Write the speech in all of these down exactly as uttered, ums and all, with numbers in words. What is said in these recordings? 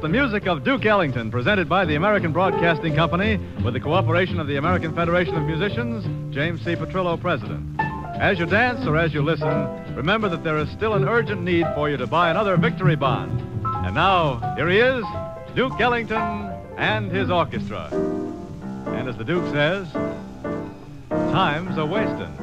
the music of Duke Ellington, presented by the American Broadcasting Company with the cooperation of the American Federation of Musicians, James C. Petrillo, President. As you dance or as you listen, remember that there is still an urgent need for you to buy another Victory Bond. And now, here he is, Duke Ellington and his orchestra. And as the Duke says, time's a-wastin'.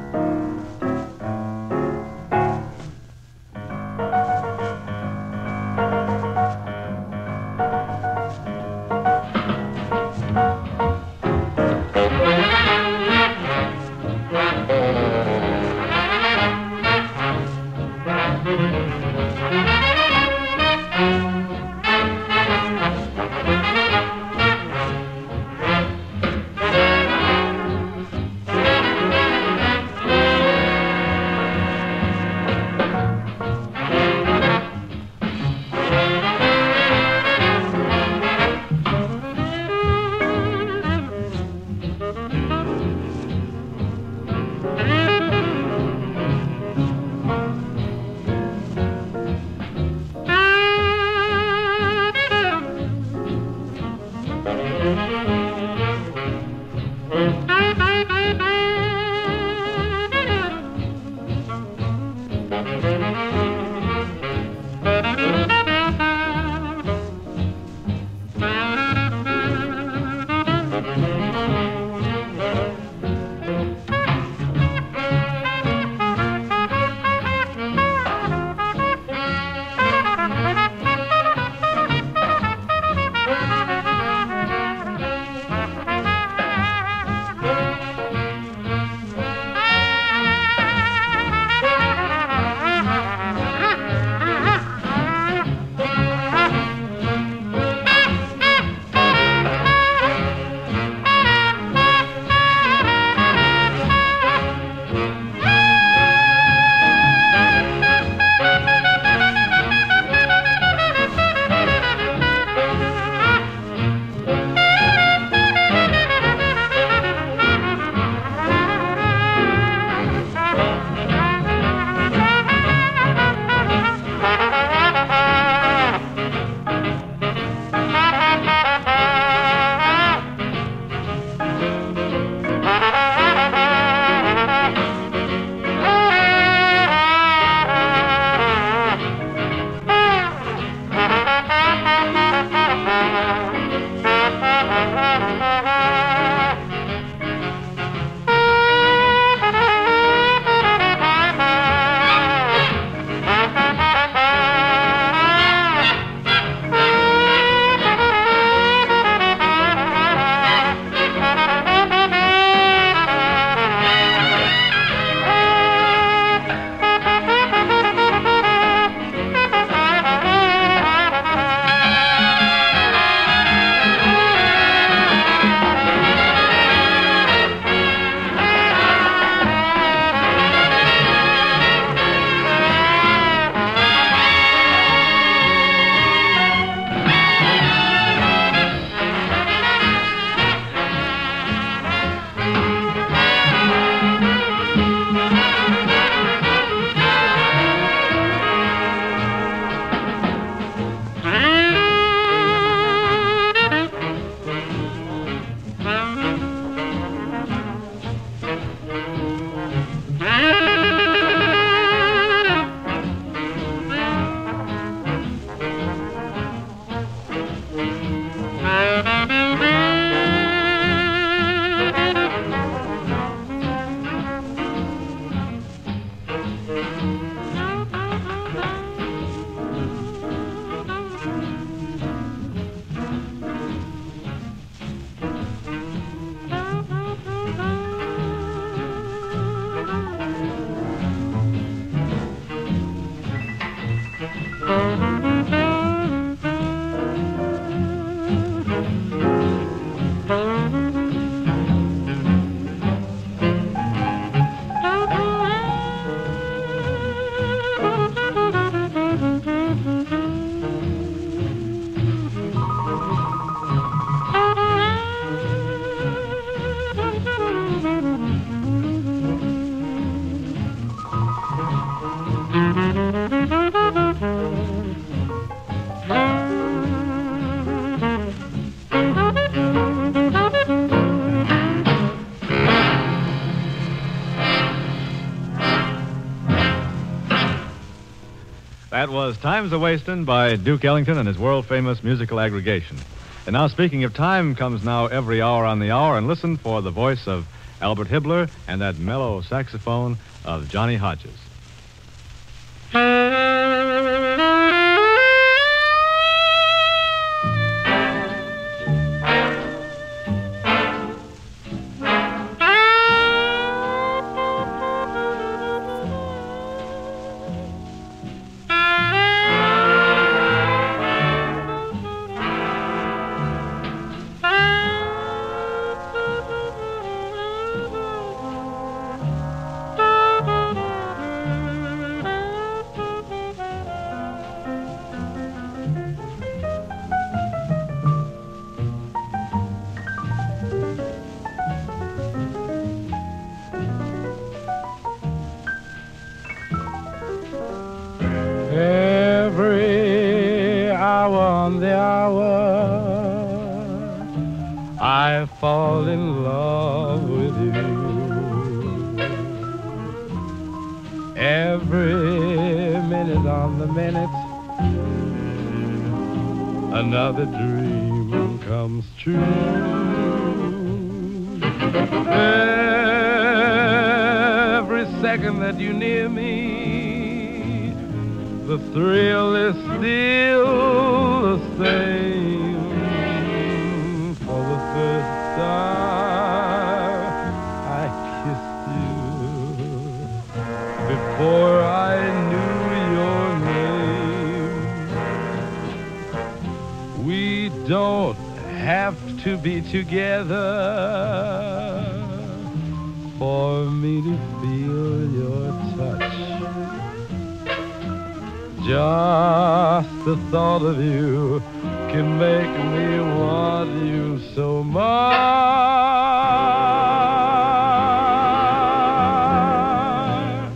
That was Time's A-Wastin' by Duke Ellington and his world-famous musical aggregation. And now, speaking of time, comes now every hour on the hour, and listen for the voice of Albert Hibbler and that mellow saxophone of Johnny Hodges. Every hour on the hour, I fall in love with you. Every minute on the minute, another dream comes true. Every second that you're near me, the thrill is still the same. For the first time I kissed you before I knew your name. We don't have to be together for me to feel your touch. Just the thought of you can make me want you so much.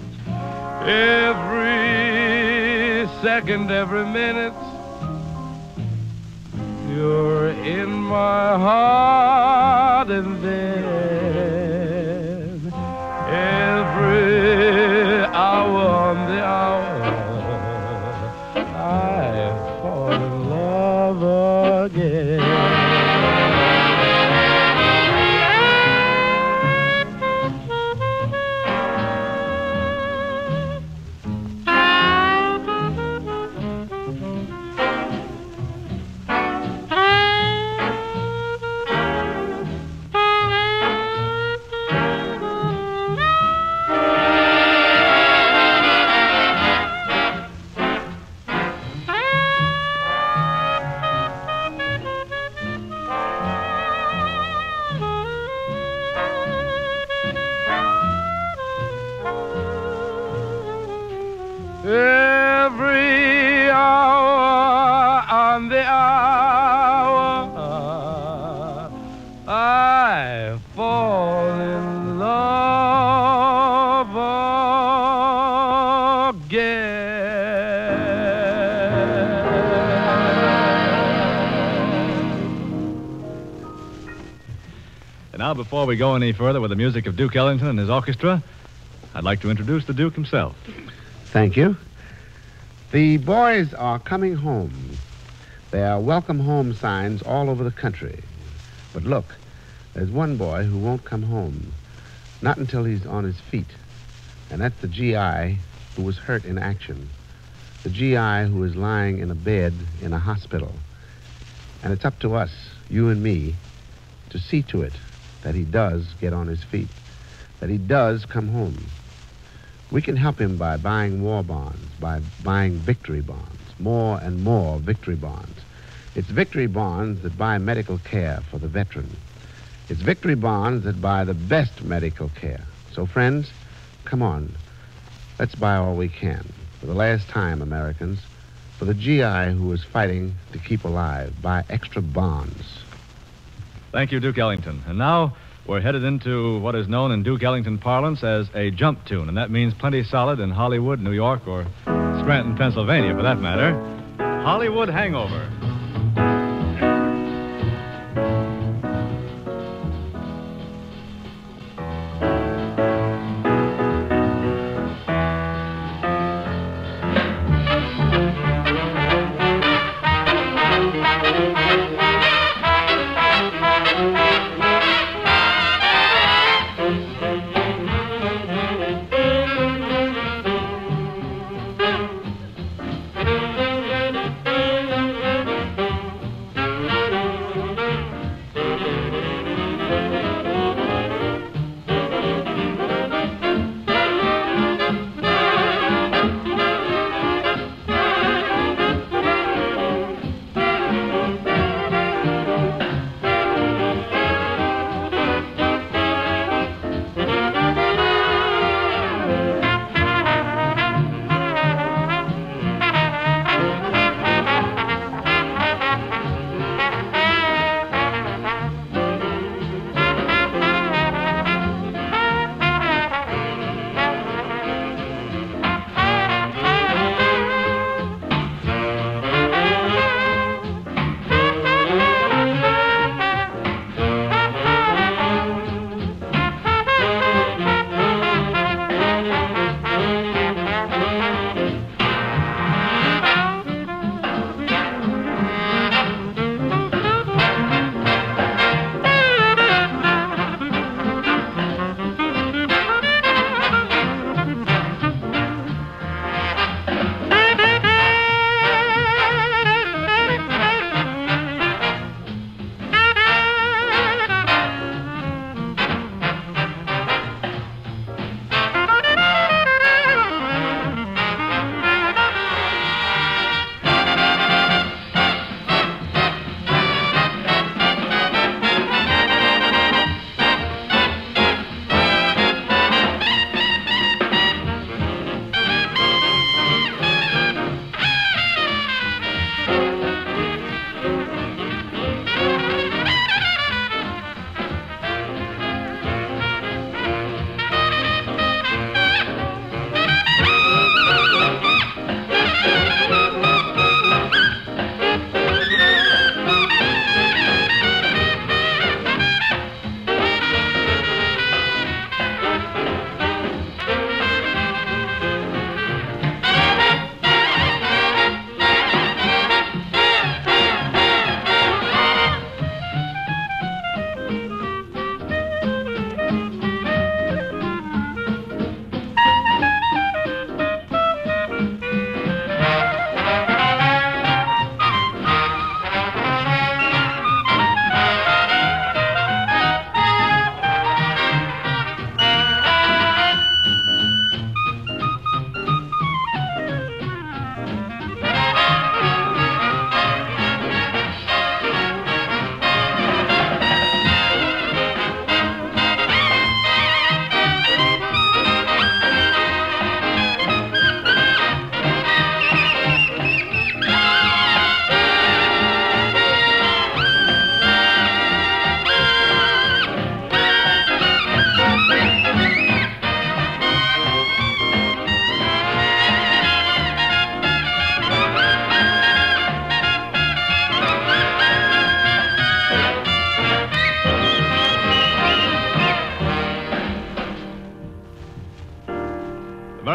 Every second, every minute, you're in my heart, and then every hour on the hour, I fall in love again. Every hour on the hour, I fall in love again. And now, before we go any further with the music of Duke Ellington and his orchestra, I'd like to introduce the Duke himself. Thank you. The boys are coming home. There are welcome home signs all over the country. But look, there's one boy who won't come home, not until he's on his feet. And that's the G I who was hurt in action. The G I who is lying in a bed in a hospital. And it's up to us, you and me, to see to it that he does get on his feet, that he does come home. We can help him by buying war bonds, by buying victory bonds, more and more victory bonds. It's victory bonds that buy medical care for the veteran. It's victory bonds that buy the best medical care. So, friends, come on. Let's buy all we can. For the last time, Americans, for the G I who is fighting to keep alive, buy extra bonds. Thank you, Duke Ellington. And now we're headed into what is known in Duke Ellington parlance as a jump tune, and that means plenty solid in Hollywood, New York, or Scranton, Pennsylvania, for that matter. Hollywood Hangover.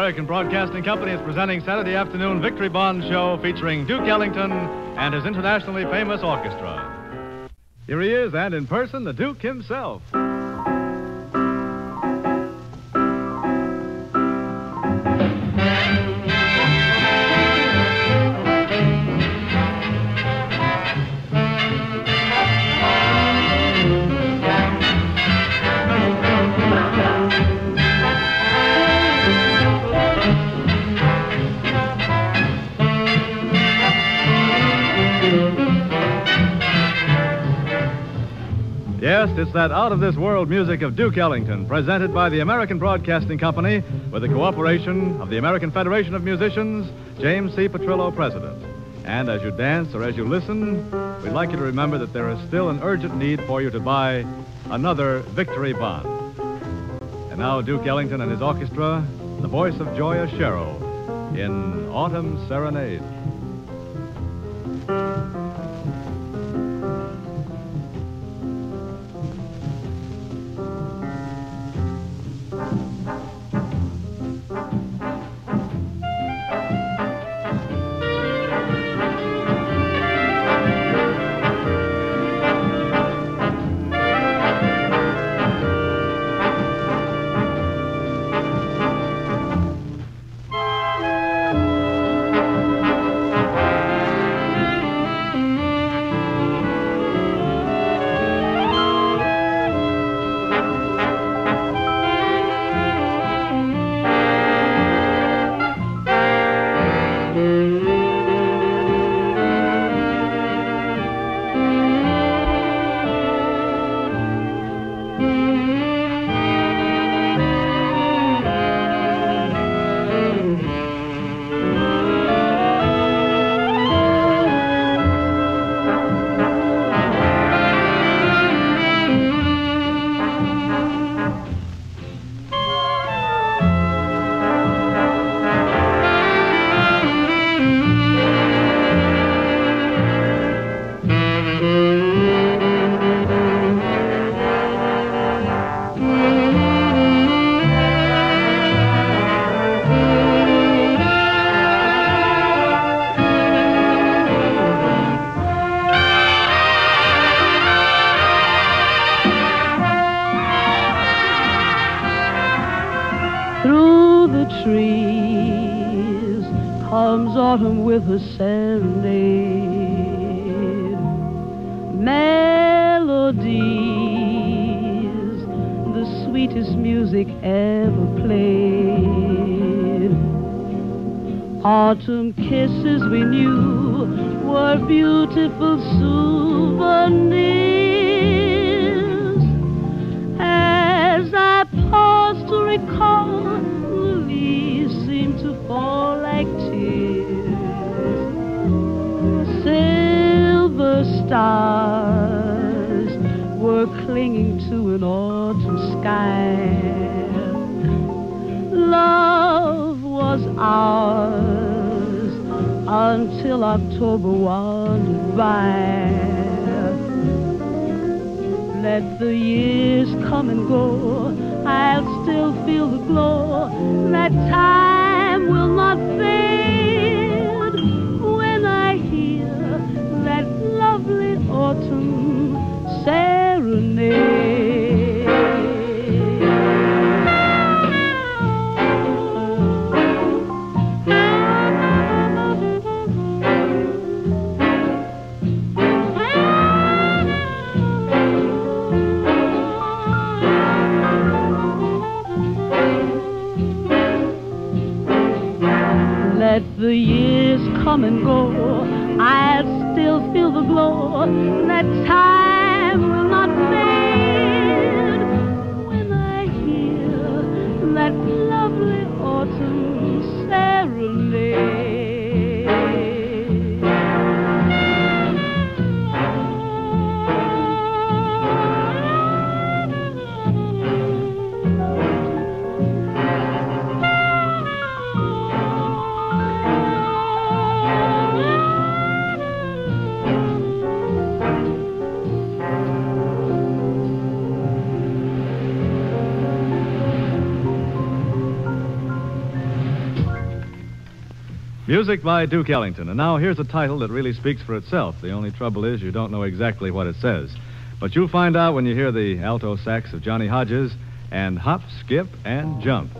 American Broadcasting Company is presenting Saturday afternoon Victory Bond show featuring Duke Ellington and his internationally famous orchestra. Here he is, and in person, the Duke himself. Yes, it's that out-of-this-world music of Duke Ellington, presented by the American Broadcasting Company with the cooperation of the American Federation of Musicians, James C. Petrillo, President. And as you dance or as you listen, we'd like you to remember that there is still an urgent need for you to buy another Victory Bond. And now Duke Ellington and his orchestra, the voice of Joya Sherrill in Autumn Serenade. Trees comes autumn with a serenade, melodies, the sweetest music ever played. Autumn kisses we knew were beautiful souvenirs. As I pause to recall, seem to fall like tears. Silver stars were clinging to an autumn sky. Love was ours until October wandered by. Let the years come and go, I'll still feel the glow. That time will not fade when I hear that lovely autumn serenade. Let the years come and go, I'll still feel the glow. That time will not fade when I hear that lovely autumn serenade. Music by Duke Ellington. And now here's a title that really speaks for itself. The only trouble is you don't know exactly what it says. But you'll find out when you hear the alto sax of Johnny Hodges and Hop, Skip, and Jump.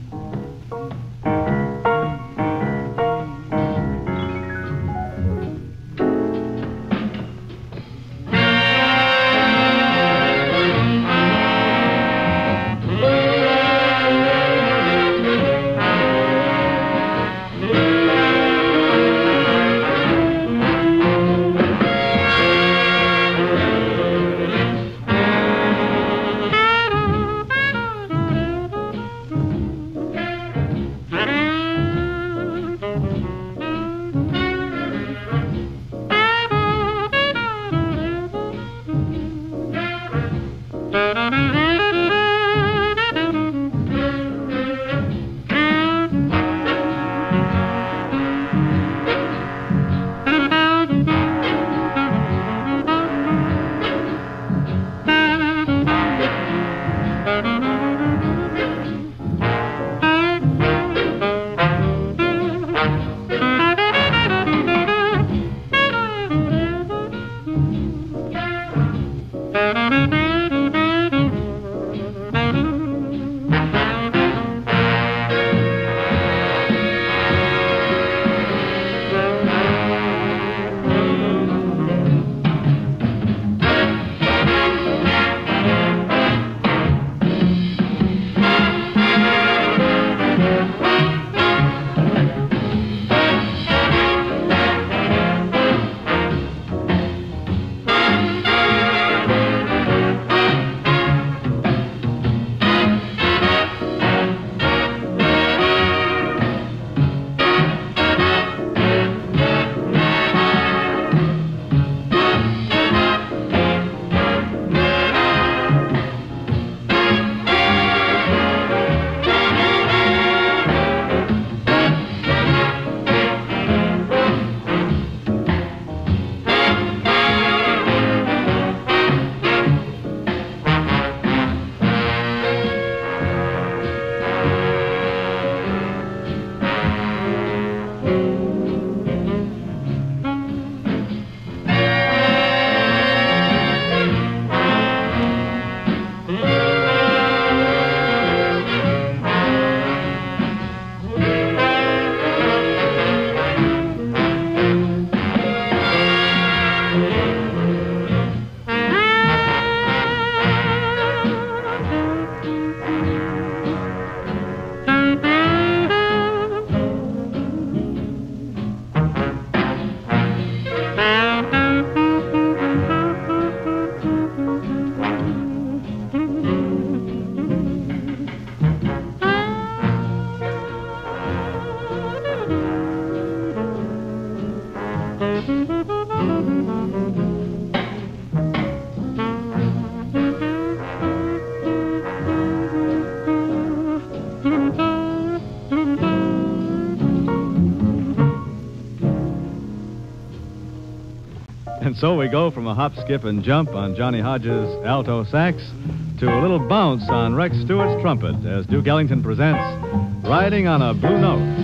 And so we go from a hop, skip, and jump on Johnny Hodges' alto sax to a little bounce on Rex Stewart's trumpet as Duke Ellington presents Riding on a Blue Note.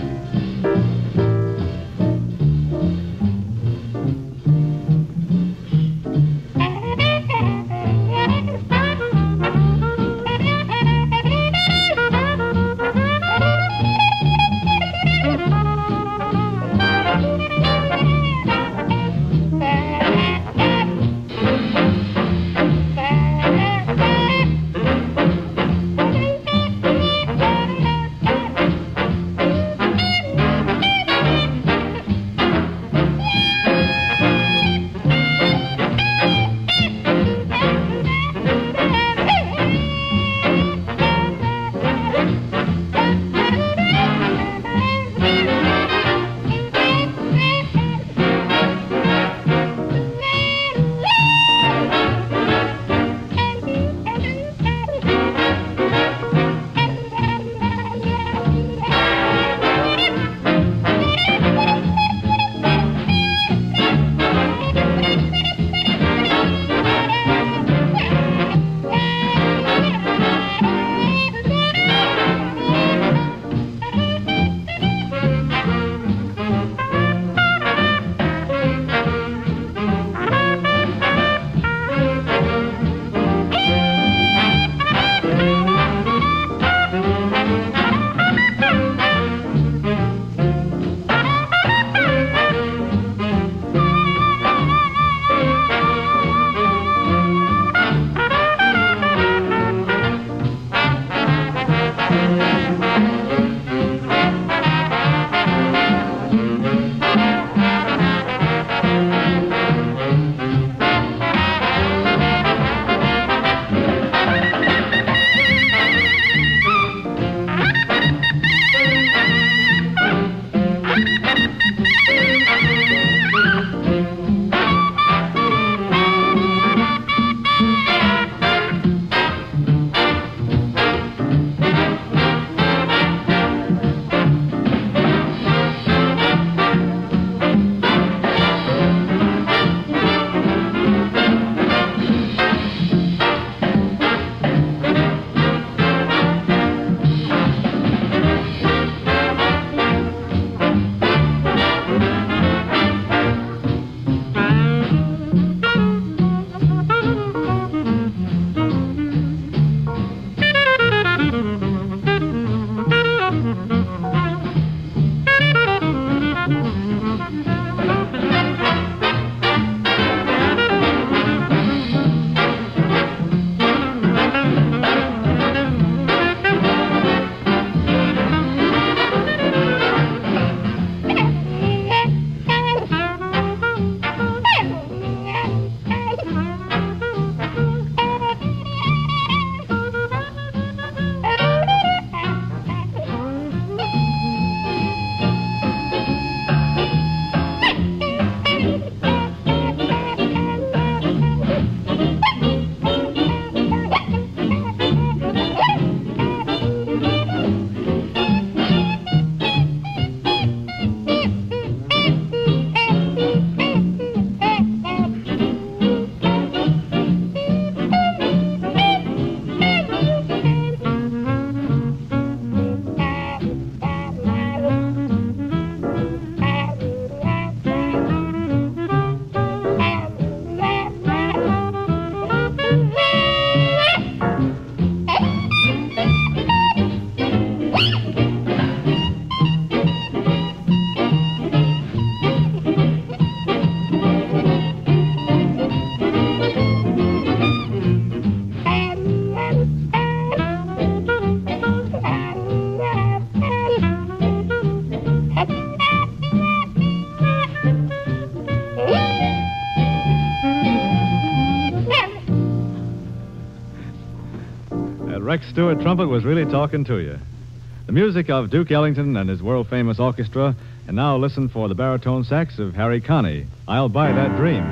That Rex Stewart trumpet was really talking to you. The music of Duke Ellington and his world-famous orchestra, and now listen for the baritone sax of Harry Connick, I'll Buy That Dream.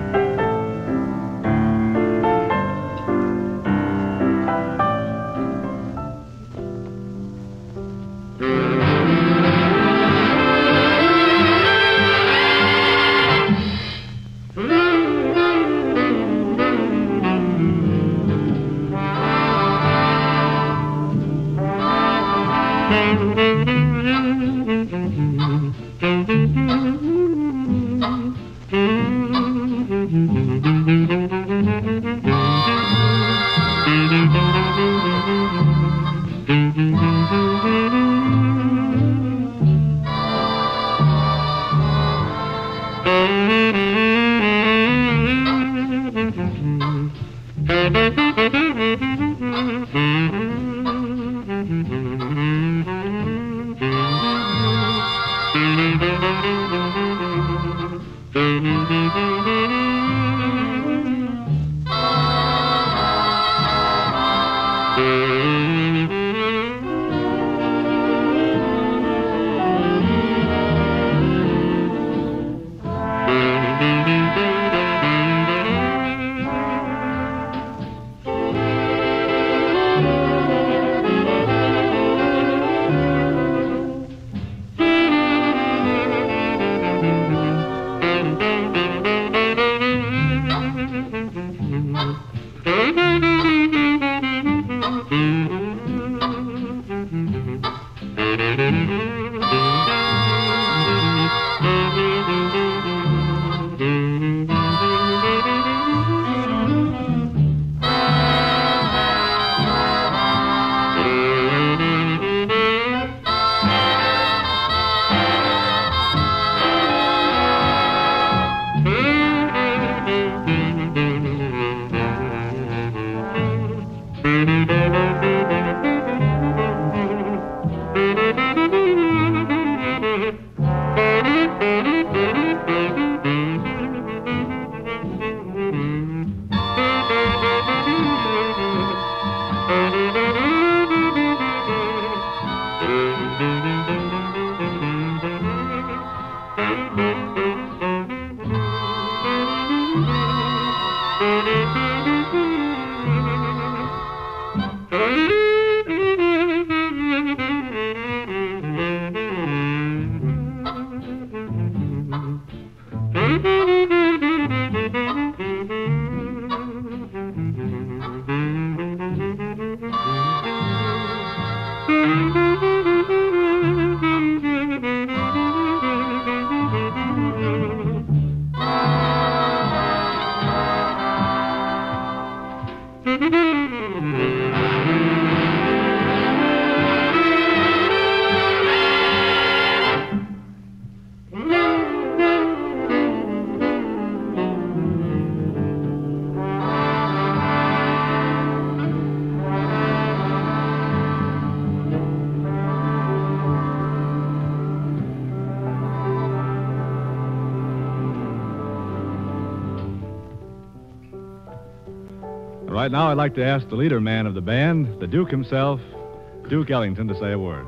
Right now, I'd like to ask the leader man of the band, the Duke himself, Duke Ellington, to say a word.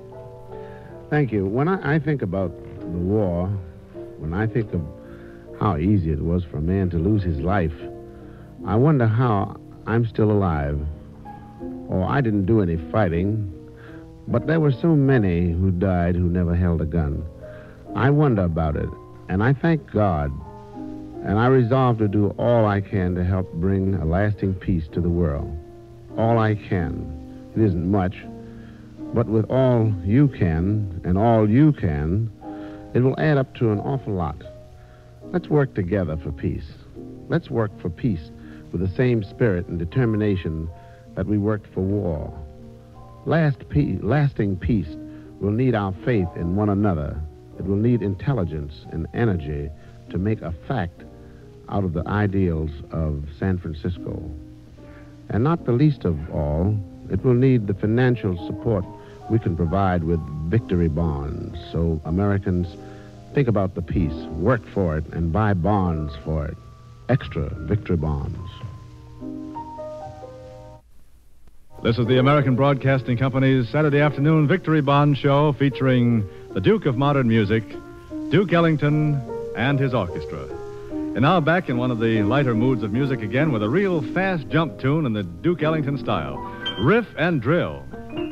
Thank you. When I, I think about the war, when I think of how easy it was for a man to lose his life, I wonder how I'm still alive. Oh, I didn't do any fighting, but there were so many who died who never held a gun. I wonder about it, and I thank God. And I resolve to do all I can to help bring a lasting peace to the world. All I can. It isn't much, but with all you can and all you can, it will add up to an awful lot. Let's work together for peace. Let's work for peace with the same spirit and determination that we worked for war. Last pe- lasting peace will need our faith in one another. It will need intelligence and energy to make a fact out of the ideals of San Francisco. And not the least of all, it will need the financial support we can provide with victory bonds. So Americans, think about the peace, work for it, and buy bonds for it. Extra victory bonds. This is the American Broadcasting Company's Saturday afternoon Victory Bond show featuring the Duke of Modern Music, Duke Ellington, and his orchestra. And now back in one of the lighter moods of music again with a real fast jump tune in the Duke Ellington style, Riff and Drill.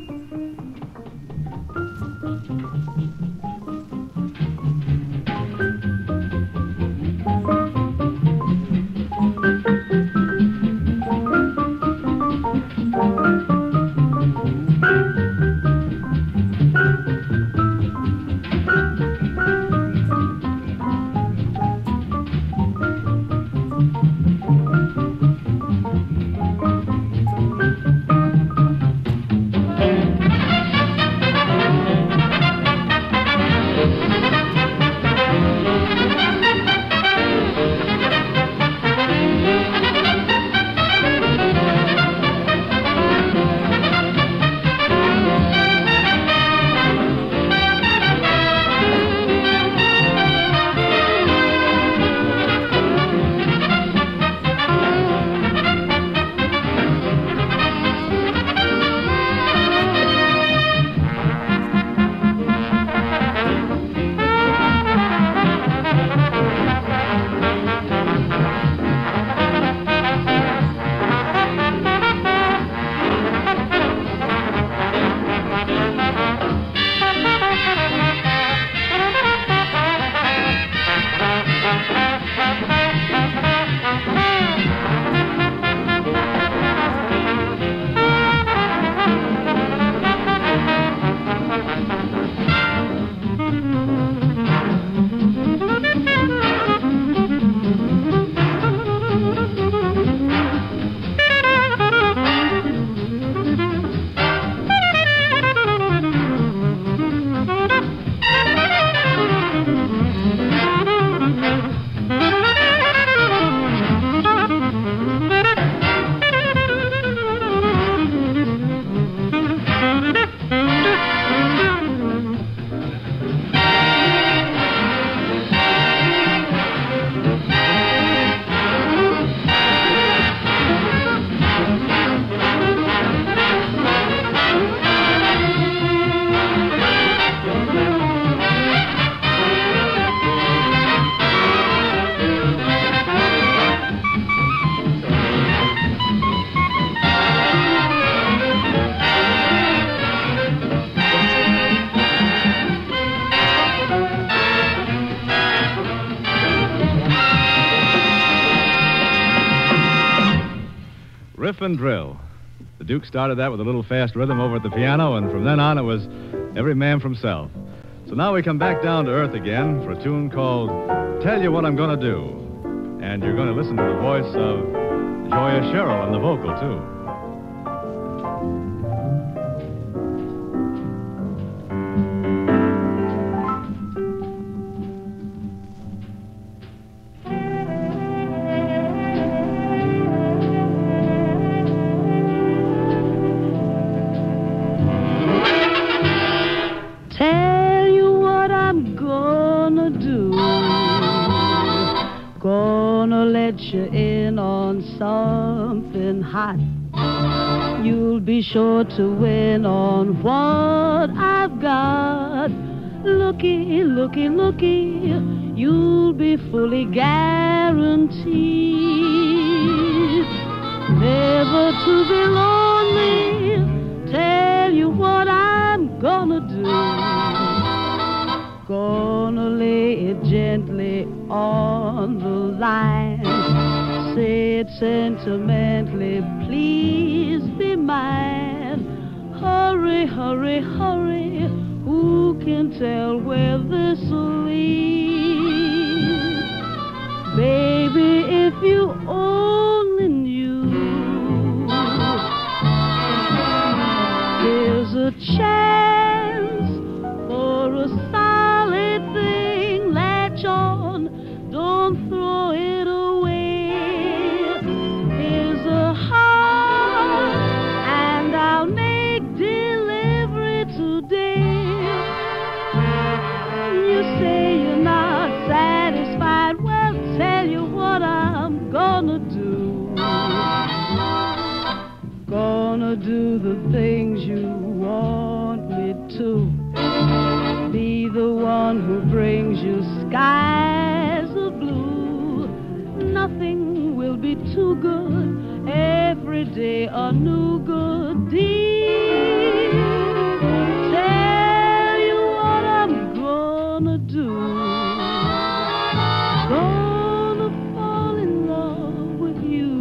Riff and Drill. The Duke started that with a little fast rhythm over at the piano, and from then on it was every man for himself. So now we come back down to earth again for a tune called Tell You What I'm Gonna Do. And you're going to listen to the voice of Joya Sherrill on the vocal, too. You in on something hot. You'll be sure to win on what I've got. Looky, looky, looky, you'll be fully guaranteed never to be lonely. Tell you what I'm gonna do. Gonna lay it gently on the line. Say it sentimentally, please be mine. Hurry, hurry, hurry, who can tell where this'll lead? Baby, if you only knew, there's a chance for a solid thing. Latch on, don't throw it away. Here's a heart, and I'll make delivery today. You say you're not satisfied, well, tell you what I'm gonna do. Gonna gonna do the things you want me to. Be the one who brings you skies of blue. Nothing will be too good. Every day a new good deal. Tell you what I'm gonna do. Gonna fall in love with you.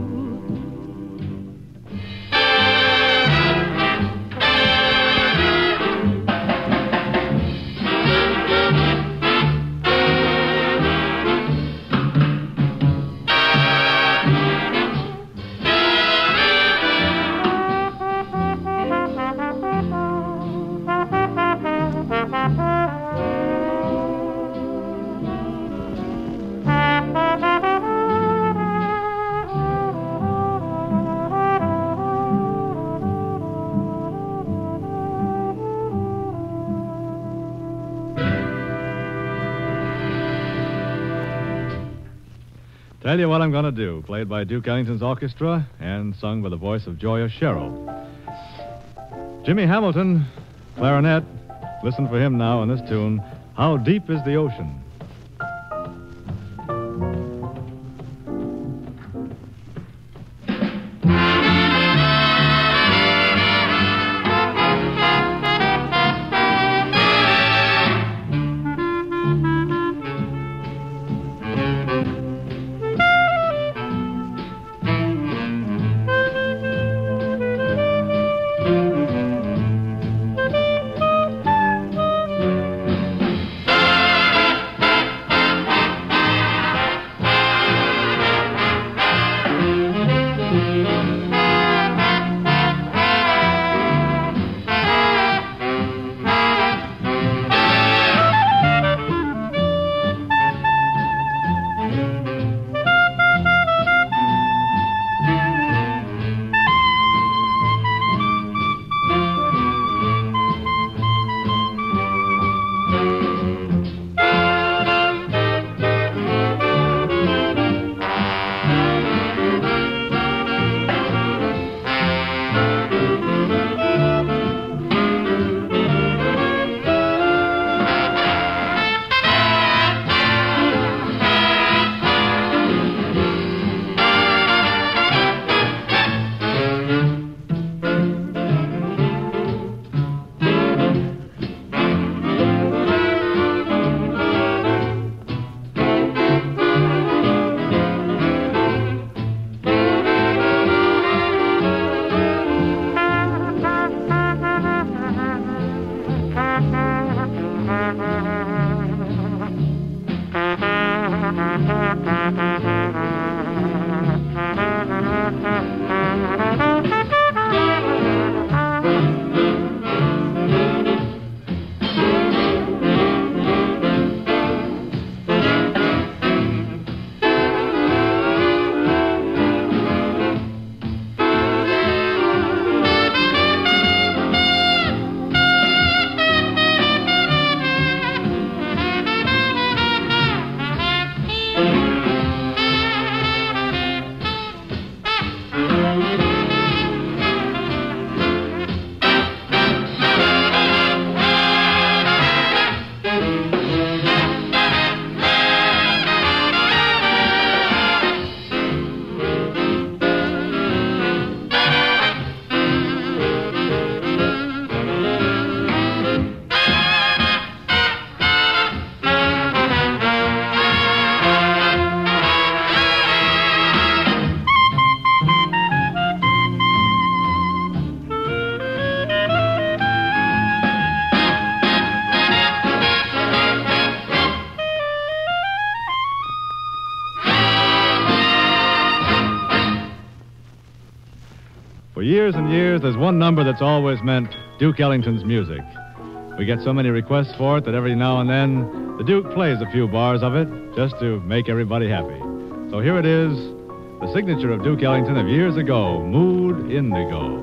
Tell You What I'm Gonna Do, played by Duke Ellington's orchestra and sung by the voice of Joya Sherrill. Jimmy Hamilton, clarinet. Listen for him now in this tune, How Deep is the Ocean? For years and years, there's one number that's always meant Duke Ellington's music. We get so many requests for it that every now and then, the Duke plays a few bars of it just to make everybody happy. So here it is, the signature of Duke Ellington of years ago, Mood Indigo.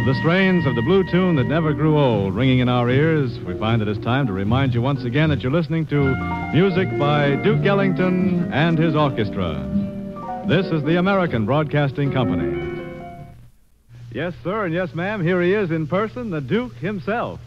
the strains of the blue tune that never grew old ringing in our ears, we find that it's time to remind you once again that you're listening to music by Duke Ellington and his orchestra. This is the American Broadcasting Company. Yes, sir, and yes, ma'am, here he is in person, the Duke himself.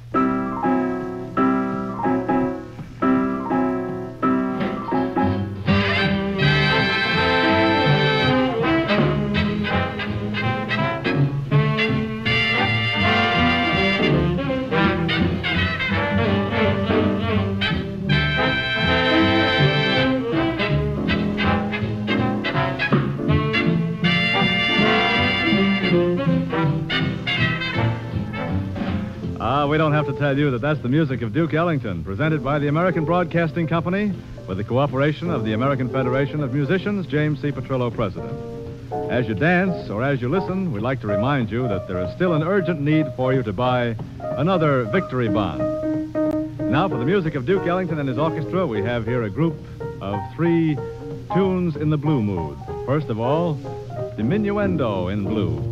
We don't have to tell you that that's the music of Duke Ellington, presented by the American Broadcasting Company with the cooperation of the American Federation of Musicians, James C. Petrillo, President. As you dance or as you listen, we'd like to remind you that there is still an urgent need for you to buy another Victory Bond. Now, for the music of Duke Ellington and his orchestra, we have here a group of three tunes in the blue mood. First of all, Diminuendo in Blue.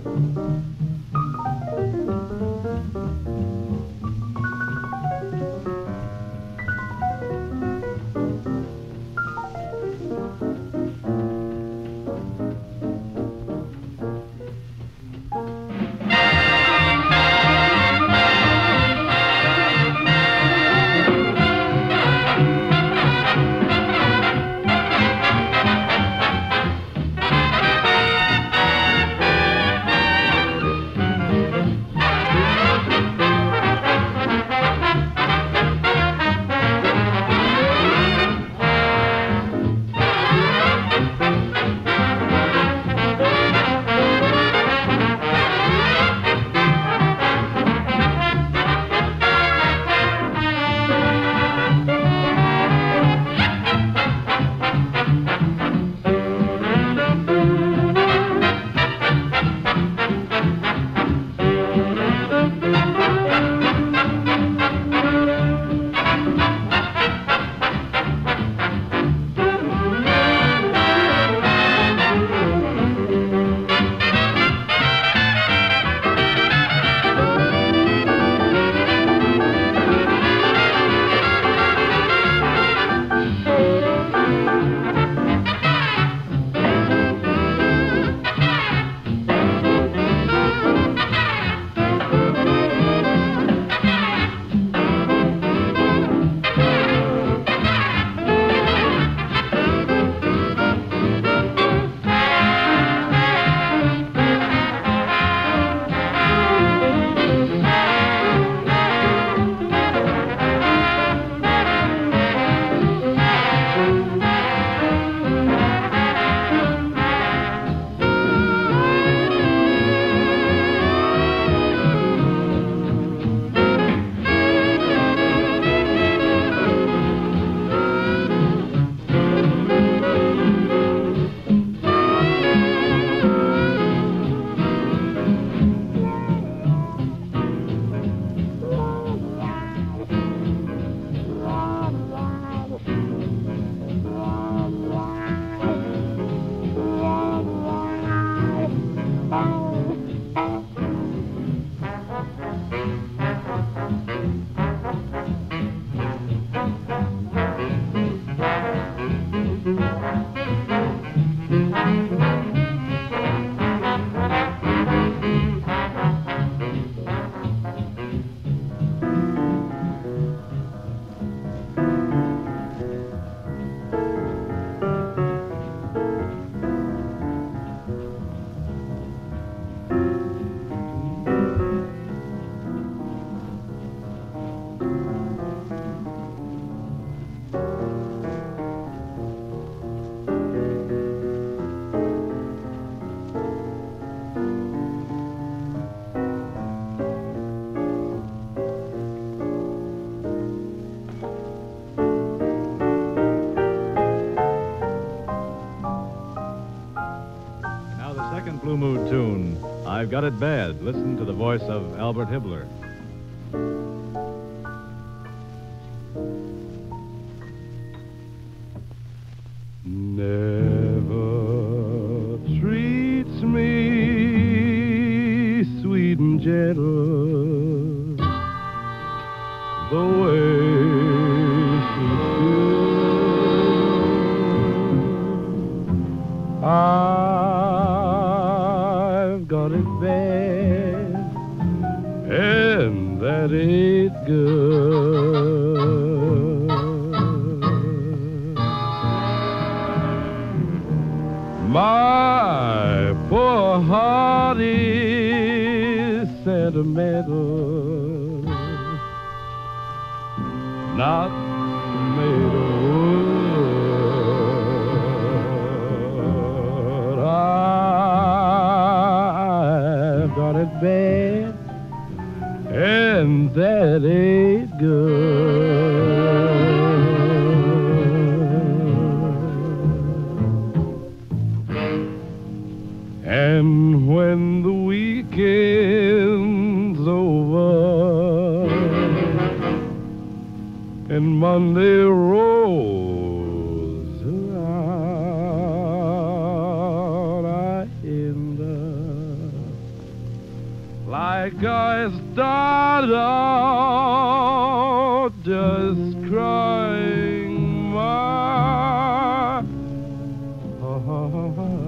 Blue Mood tune, I've Got It Bad. Listen to the voice of Albert Hibbler. Never treats me sweet and I've got it bad, and that ain't good. My poor heart is sentimental, not made of wood. I've got it bad, and that ain't good. And when the weekend's over and Monday rolls around, I end up like I started out, just crying my heart out.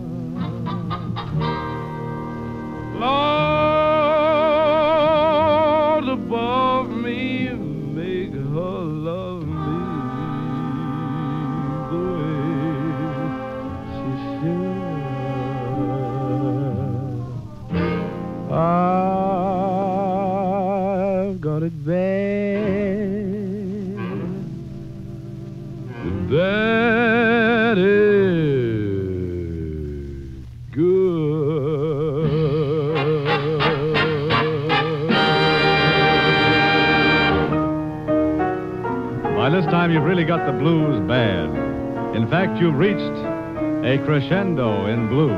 Lord above me, make her love me the way she should. I've got it bad, that is good. By this time, you've really got the blues bad. In fact, you've reached a crescendo in blue.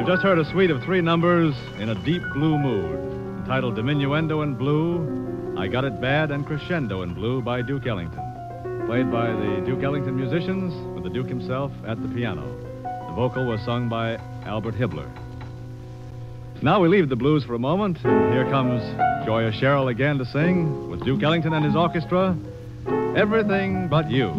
You've just heard a suite of three numbers in a deep blue mood, entitled Diminuendo in Blue, I Got It Bad, and Crescendo in Blue by Duke Ellington, played by the Duke Ellington musicians with the Duke himself at the piano. The vocal was sung by Albert Hibbler. Now we leave the blues for a moment. Here comes Joya Sherrill again to sing with Duke Ellington and his orchestra, Everything But You.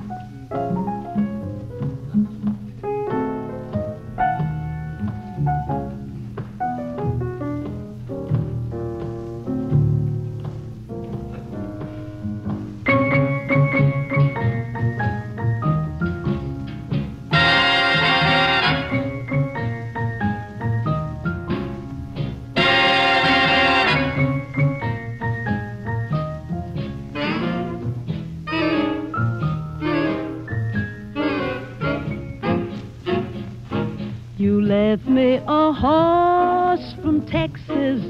You left me a horse from Texas,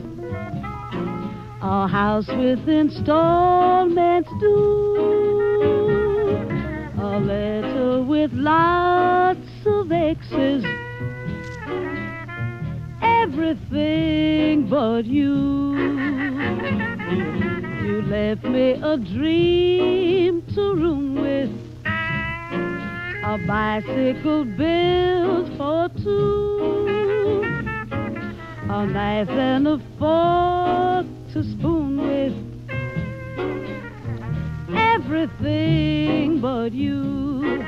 a house with installments due, a letter with lots of X's, everything but you. You left me a dream to room with, a bicycle built for two, a knife and a fork to spoon with, everything but you.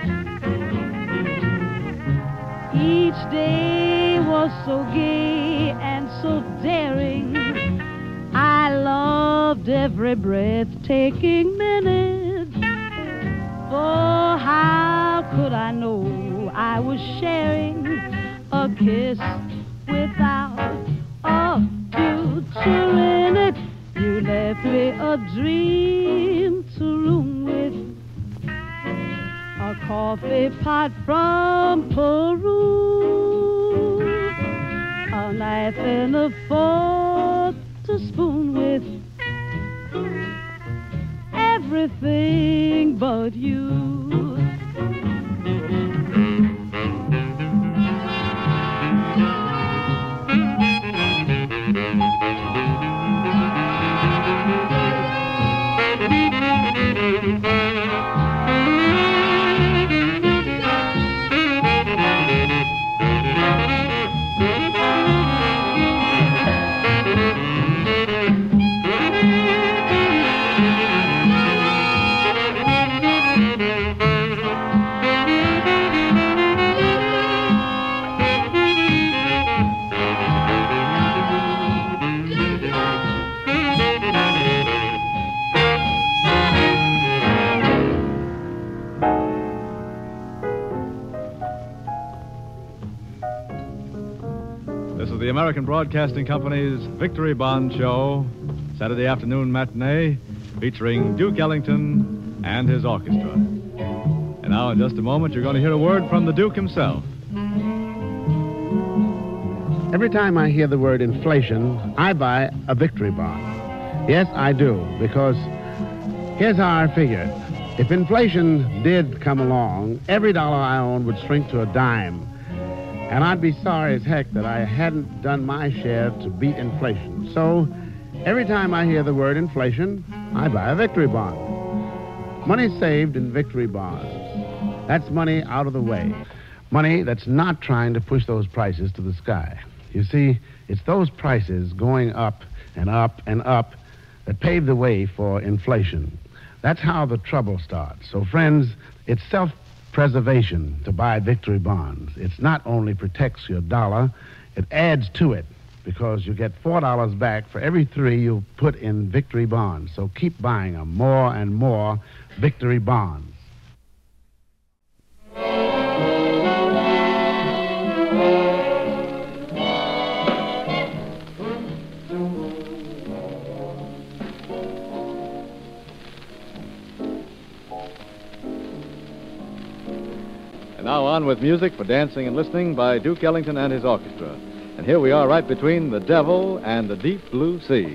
Each day was so gay and so daring, I loved every breathtaking minute. For how could I know I was sharing a kiss without a future in it? You left me a dream to room with, a coffee pot from Peru, a knife and a fork to spoon with, everything but you. The American Broadcasting Company's Victory Bond Show, Saturday afternoon matinee, featuring Duke Ellington and his orchestra. And now, in just a moment, you're going to hear a word from the Duke himself. Every time I hear the word inflation, I buy a victory bond. Yes, I do, because here's how I figure it. If inflation did come along, every dollar I own would shrink to a dime. And I'd be sorry as heck that I hadn't done my share to beat inflation. So, every time I hear the word inflation, I buy a victory bond. Money saved in victory bonds. That's money out of the way. Money that's not trying to push those prices to the sky. You see, it's those prices going up and up and up that pave the way for inflation. That's how the trouble starts. So, friends, it's self preservation to buy victory bonds. It's not only protects your dollar, it adds to it, because you get four dollars back for every three you put in victory bonds. So keep buying them, more and more victory bonds. And now on with music for dancing and listening by Duke Ellington and his orchestra. And here we are right between the devil and the deep blue sea.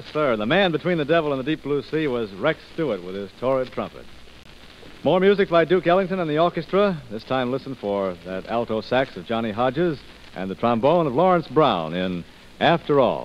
Yes, sir. The man between the devil and the deep blue sea was Rex Stewart with his torrid trumpet. More music by Duke Ellington and the orchestra. This time listen for that alto sax of Johnny Hodges and the trombone of Lawrence Brown in After All.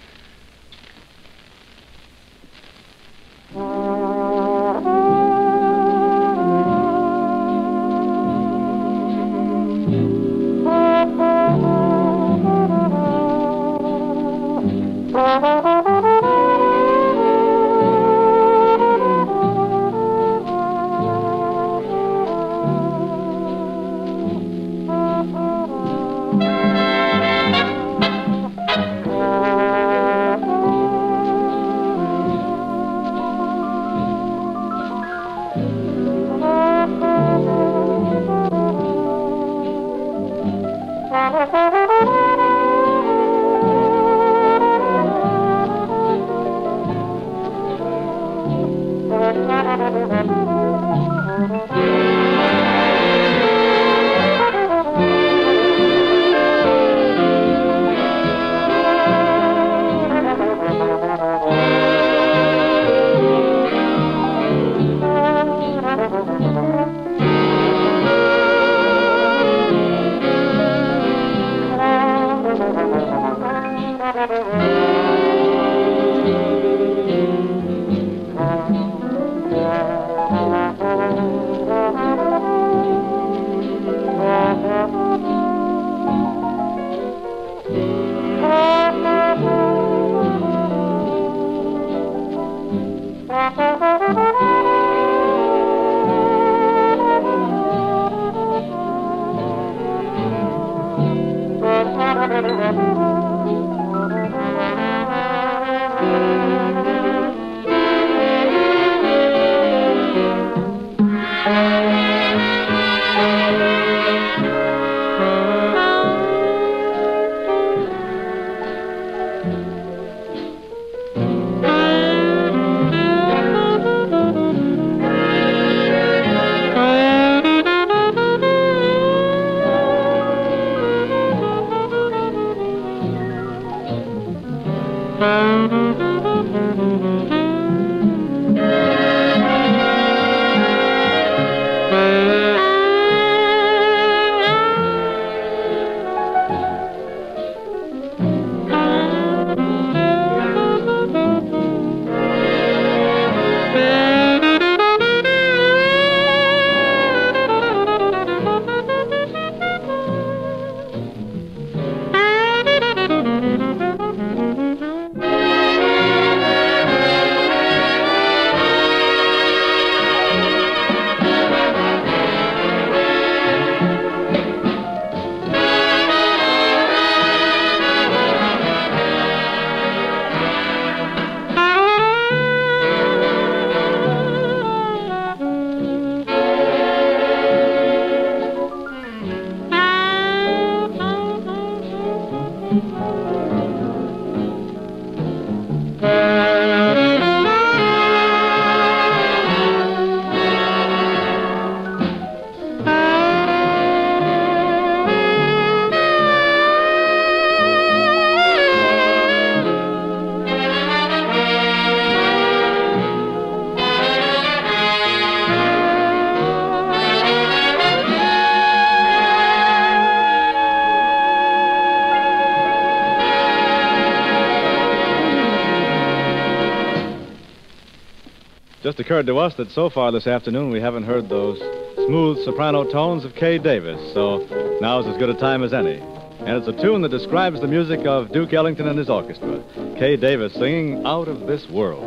Just occurred to us that so far this afternoon we haven't heard those smooth soprano tones of Kay Davis, so now's as good a time as any. And it's a tune that describes the music of Duke Ellington and his orchestra. Kay Davis singing Out of This World.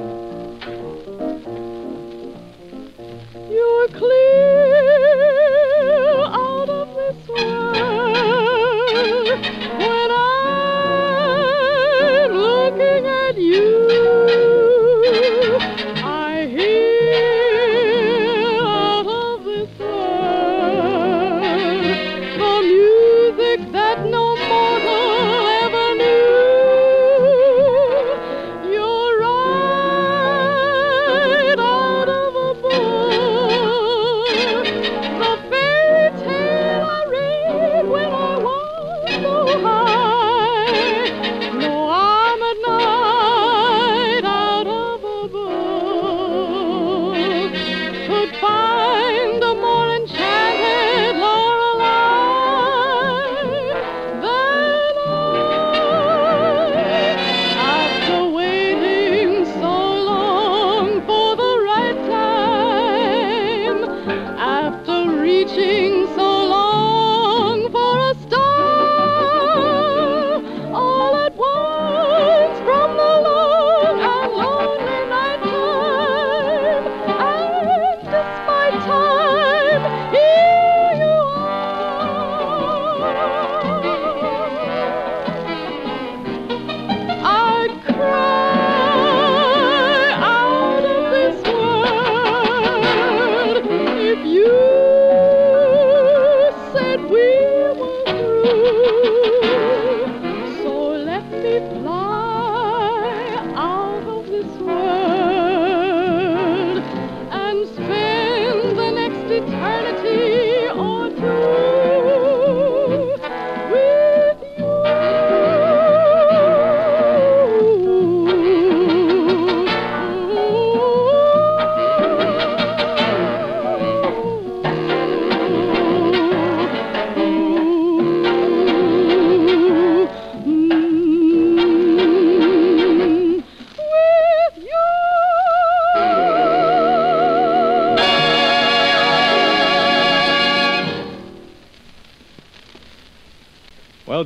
You're clear out of this world when I'm looking at you. You're right.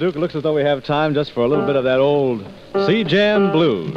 Duke, it looks as though we have time just for a little bit of that old Sea Jam blues.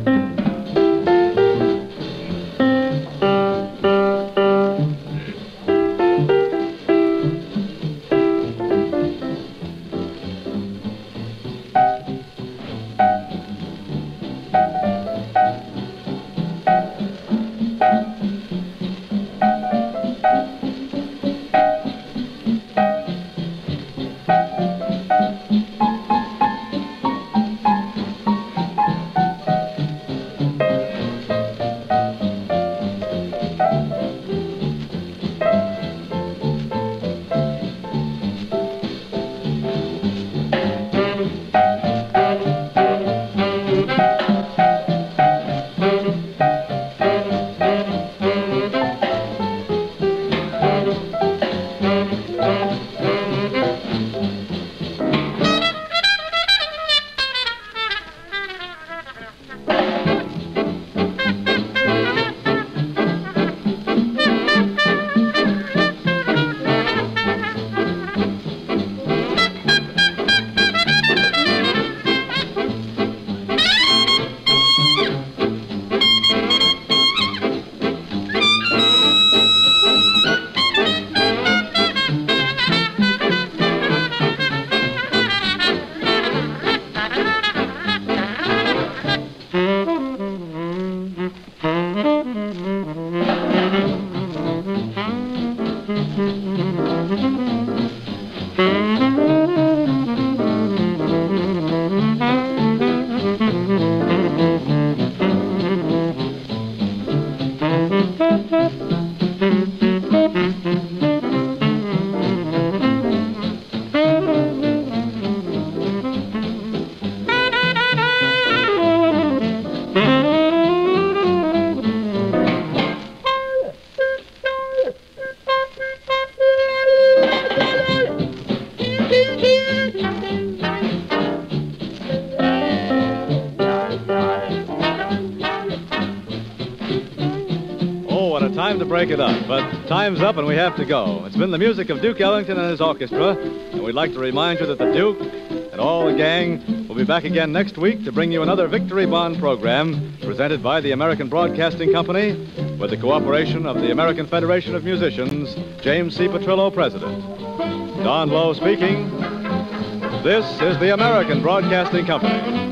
Time to break it up, but time's up and we have to go. It's been the music of Duke Ellington and his orchestra, and we'd like to remind you that the Duke and all the gang will be back again next week to bring you another Victory Bond program presented by the American Broadcasting Company with the cooperation of the American Federation of Musicians, James C. Petrillo, President. Don Lowe speaking. This is the American Broadcasting Company.